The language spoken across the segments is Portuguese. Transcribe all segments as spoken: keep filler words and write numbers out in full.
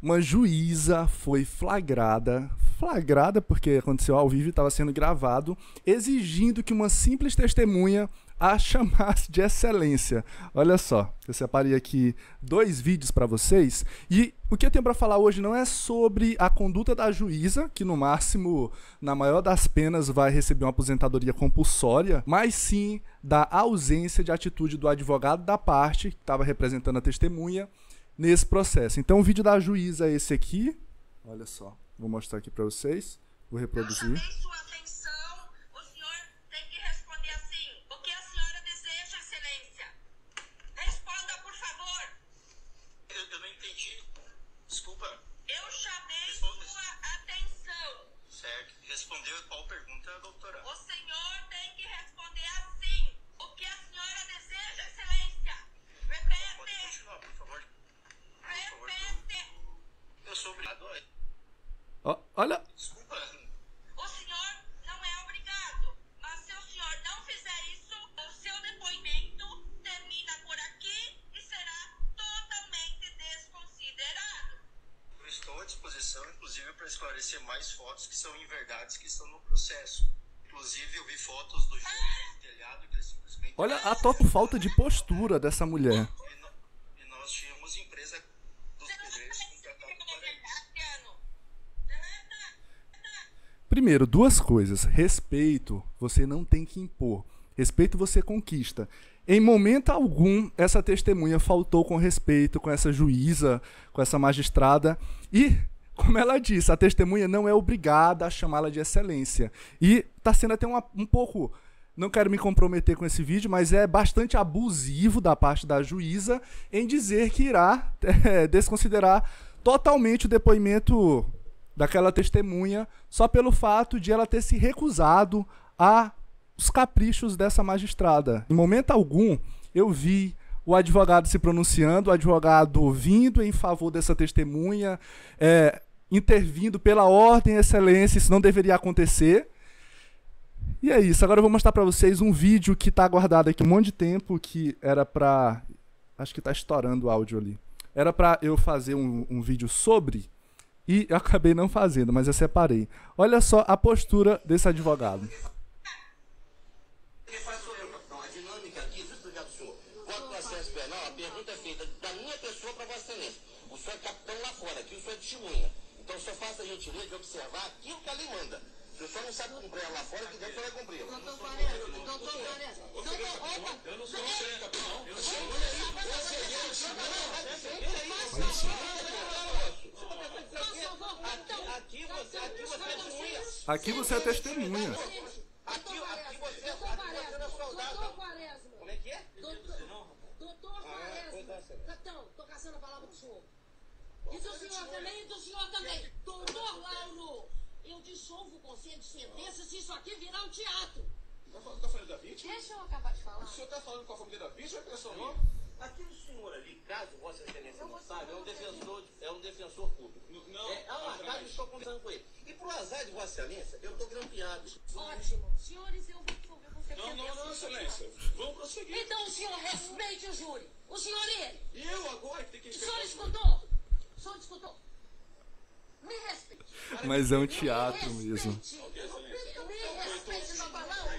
Uma juíza foi flagrada, flagrada porque aconteceu ao vivo e estava sendo gravado, exigindo que uma simples testemunha a chamasse de excelência. Olha só, eu separei aqui dois vídeos para vocês e o que eu tenho para falar hoje não é sobre a conduta da juíza, que no máximo, na maior das penas, vai receber uma aposentadoria compulsória, mas sim da ausência de atitude do advogado da parte que estava representando a testemunha nesse processo. Então o vídeo da juíza é esse aqui. Olha só, vou mostrar aqui para vocês. Vou reproduzir. Eu chamei sua atenção, o senhor tem que responder assim. O que a senhora deseja, excelência? Responda, por favor. Eu, eu não entendi. Desculpa. Eu chamei Responda. sua atenção. Certo. Respondeu qual pergunta, doutora? O senhor tem que responder assim. O que a senhora deseja, excelência? Pode Repete. continuar, por favor. Repete. Eu sou obrigado. Ó, olha, Desculpa. O senhor não é obrigado, mas se o senhor não fizer isso, o seu depoimento termina por aqui e será totalmente desconsiderado. Eu estou à disposição, inclusive, para esclarecer mais fotos que são inverdades que estão no processo. Inclusive, eu vi fotos do Júlio no telhado que ele simplesmente... olha a total falta de postura dessa mulher. E, no- e nós tínhamos empresa dos pedreiros contratado para isso. Primeiro, duas coisas. Respeito, você não tem que impor. Respeito você conquista. Em momento algum, essa testemunha faltou com respeito com essa juíza, com essa magistrada. E, como ela disse, a testemunha não é obrigada a chamá-la de excelência. E está sendo até uma, um pouco... Não quero me comprometer com esse vídeo, mas é bastante abusivo da parte da juíza em dizer que irá é, desconsiderar totalmente o depoimento daquela testemunha só pelo fato de ela ter se recusado aos caprichos dessa magistrada. Em momento algum, eu vi o advogado se pronunciando, o advogado vindo em favor dessa testemunha, é, intervindo pela ordem, excelência, isso não deveria acontecer. E é isso, agora eu vou mostrar para vocês um vídeo que está guardado aqui um monte de tempo, que era para... Acho que está estourando o áudio ali. Era para eu fazer um, um vídeo sobre, e eu acabei não fazendo, mas eu separei. Olha só a postura desse advogado. Quem faz sou eu, capitão. A dinâmica aqui, deixa eu explicar para o senhor. Quanto ao processo penal, a pergunta é feita da minha pessoa para Vossa Excelência. O senhor é capitão lá fora, aqui o senhor é testemunha. Então o senhor faça a gentileza de observar aquilo que a lei manda. Se o senhor não sabe cumprir ela lá fora, que dentro o senhor vai cumprir. Doutor Quaresma, doutor Quaresma, doutor, opa, Eu não sou você, capitão. Eu sou Aqui você, aqui você é testemunha. Aqui você é testemunha. Aqui, aqui você, doutor aqui você não é Quaresma, soldado. doutor Quaresma, Como é que é? doutor, doutor Quaresma, capitão, tô caçando a palavra do senhor. E do senhor também, e do senhor também. Doutor Lauro, eu dissolvo o conselho de sentença se isso aqui virar um teatro. Tá falando com a família da vítima? Deixa eu acabar de falar. O senhor tá falando com a família da vítima ou é pessoa minha? Aquele senhor ali, caso Vossa Excelência não saiba, é um defensor, é um defensor público. Não, É, ah, lá, caso eu estou conversando com ele. E pro azar de Vossa Excelência, eu estou grampeado. Ótimo. Senhores, eu vou resolver com certeza. Não, não, não, excelência. Vamos prosseguir. Então o senhor respeite o júri. O senhor e ele. E eu agora que tenho que O senhor respeitar. escutou? O senhor escutou? Me respeite. Mas é um teatro mesmo. Me respeite na palavra.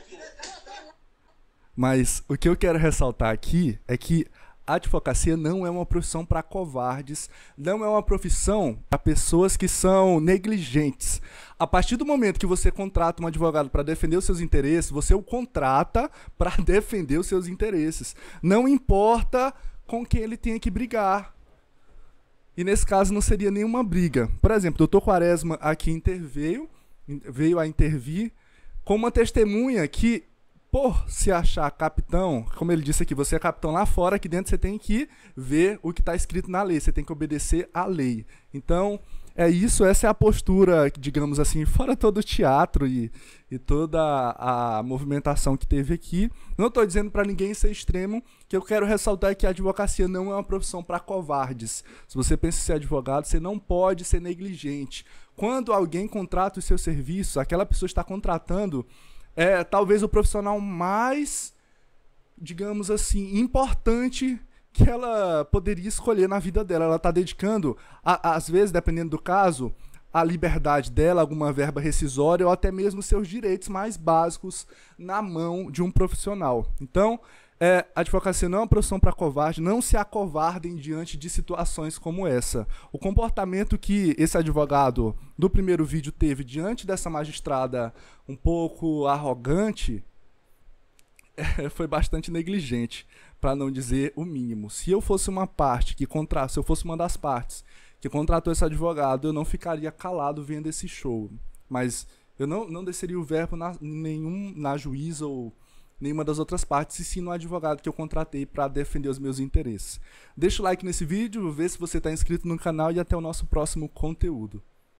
Mas o que eu quero ressaltar aqui é que a advocacia não é uma profissão para covardes, não é uma profissão para pessoas que são negligentes. A partir do momento que você contrata um advogado para defender os seus interesses, você o contrata para defender os seus interesses. Não importa com quem ele tenha que brigar. E nesse caso não seria nenhuma briga. Por exemplo, o doutor Quaresma aqui interveio, veio a intervir com uma testemunha que, por se achar capitão, como ele disse aqui, você é capitão lá fora, aqui dentro você tem que ver o que está escrito na lei, você tem que obedecer à lei. Então, é isso, essa é a postura, digamos assim, fora todo o teatro e, e toda a, a movimentação que teve aqui. Não estou dizendo para ninguém ser extremo, que eu quero ressaltar que a advocacia não é uma profissão para covardes. Se você pensa em ser advogado, você não pode ser negligente. Quando alguém contrata os seus serviços, aquela pessoa está contratando é talvez o profissional mais, digamos assim, importante que ela poderia escolher na vida dela. Ela está dedicando, a, às vezes, dependendo do caso, a liberdade dela, alguma verba rescisória ou até mesmo seus direitos mais básicos na mão de um profissional. Então, é, a advocacia não é uma profissão para covarde, não se acovardem diante de situações como essa. O comportamento que esse advogado do primeiro vídeo teve diante dessa magistrada um pouco arrogante é, foi bastante negligente, para não dizer o mínimo. Se eu fosse uma parte que contra... se eu fosse uma das partes que contratou esse advogado, eu não ficaria calado vendo esse show. Mas eu não, não desceria o verbo na, nenhum, na juíza ou nenhuma das outras partes, e sim no advogado que eu contratei para defender os meus interesses. Deixa o like nesse vídeo, vê se você está inscrito no canal e até o nosso próximo conteúdo.